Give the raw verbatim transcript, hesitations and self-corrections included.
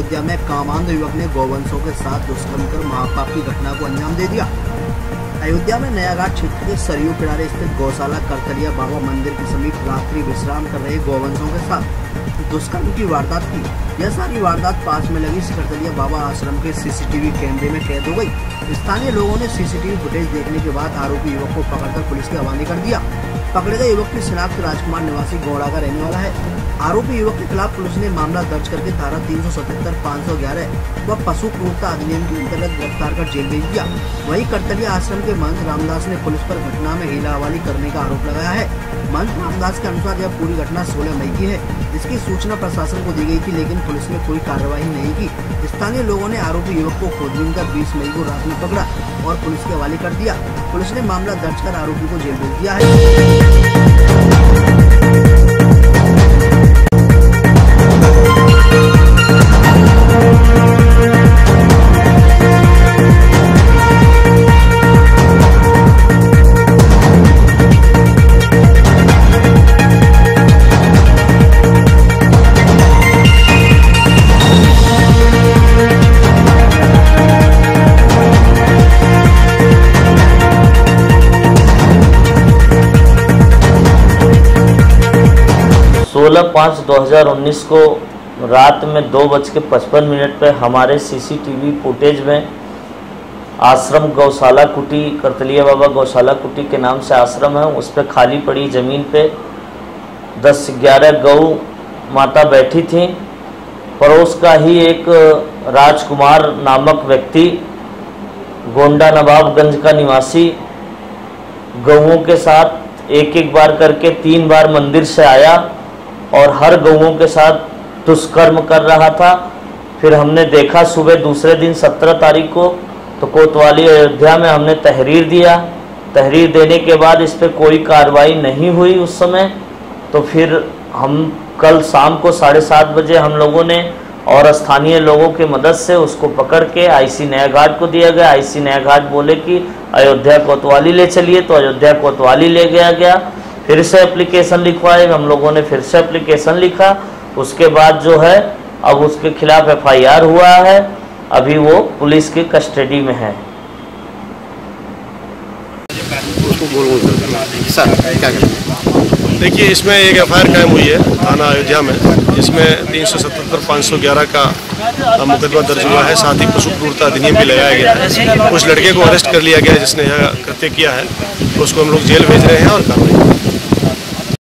अयोध्या में कामांध युवक ने गौवंशों के साथ दुष्कर्म कर महापाप की घटना को अंजाम दे दिया। अयोध्या में नया घाट क्षेत्र के सरयू किनारे स्थित गौशाला करतलिया बाबा मंदिर के समीप रात्रि विश्राम कर रहे गौवंशों के साथ दुष्कर्म की वारदात की। यह सारी वारदात पास में लगी करतलिया बाबा आश्रम के सीसीटीवी कैमरे में कैद हो गई। स्थानीय लोगों ने सीसीटीवी फुटेज देखने के बाद आरोपी युवक को पकड़कर पुलिस के हवाले कर दिया। पकड़े गए युवक की शिनाख्त राजकुमार निवासी गौड़ा का रहने वाला है। आरोपी युवक के खिलाफ पुलिस ने मामला दर्ज करके धारा तीन सौ सतहत्तर पाँच सौ ग्यारह व पशु क्रूरता अधिनियम के अंतर्गत गिरफ्तार कर जेल भेज दिया। वहीं करतलिया आश्रम के महंत रामदास ने पुलिस पर घटना में हीला हवाली करने का आरोप लगाया है। महंत रामदास के अनुसार यह पूरी घटना सोलह मई की है, जिसकी सूचना प्रशासन को दी गई थी, लेकिन पुलिस ने कोई कार्रवाई नहीं की। स्थानीय लोगों ने आरोपी युवक को खोजबीन कर बीस मई को रात में पकड़ा और पुलिस के हवाले कर दिया। पुलिस ने मामला दर्ज कर आरोपी को जेल भेज दिया है। सोलह पाँच दो हज़ार उन्नीस को रात में दो बज के पचपन मिनट पर हमारे सीसीटीवी फुटेज में आश्रम गौशाला कुटी करतलिया बाबा गौशाला कुटी के नाम से आश्रम है, उस पर खाली पड़ी ज़मीन पे दस ग्यारह गौ माता बैठी थी। पड़ोस का ही एक राजकुमार नामक व्यक्ति गोंडा नवाबगंज का निवासी गौओं के साथ एक एक बार करके तीन बार मंदिर से आया और हर गौओं के साथ दुष्कर्म कर रहा था। फिर हमने देखा सुबह दूसरे दिन सत्रह तारीख को तो कोतवाली अयोध्या में हमने तहरीर दिया। तहरीर देने के बाद इस पर कोई कार्रवाई नहीं हुई उस समय। तो फिर हम कल शाम को साढ़े सात बजे हम लोगों ने और स्थानीय लोगों की मदद से उसको पकड़ के आईसी नया घाट को दिया गया। आईसी नया घाट बोले कि अयोध्या कोतवाली ले चलिए, तो अयोध्या कोतवाली ले गया गया। फिर से एप्लीकेशन लिखवाए, हम लोगों ने फिर से एप्लीकेशन लिखा। उसके बाद जो है अब उसके खिलाफ एफ आई आर हुआ है, अभी वो पुलिस की कस्टडी में है। देखिए, इसमें एक एफ आई आर कायम हुई है थाना अयोध्या में, जिसमें तीन सौ सतहत्तर पाँच सौ ग्यारह का मुकदमा दर्ज हुआ है। साथ ही पशु क्रूरता अधिनियम भी लगाया गया है। उस लड़के को अरेस्ट कर लिया गया है जिसने यह कृत्य किया है, उसको हम लोग जेल भेज रहे हैं और कार्रवाई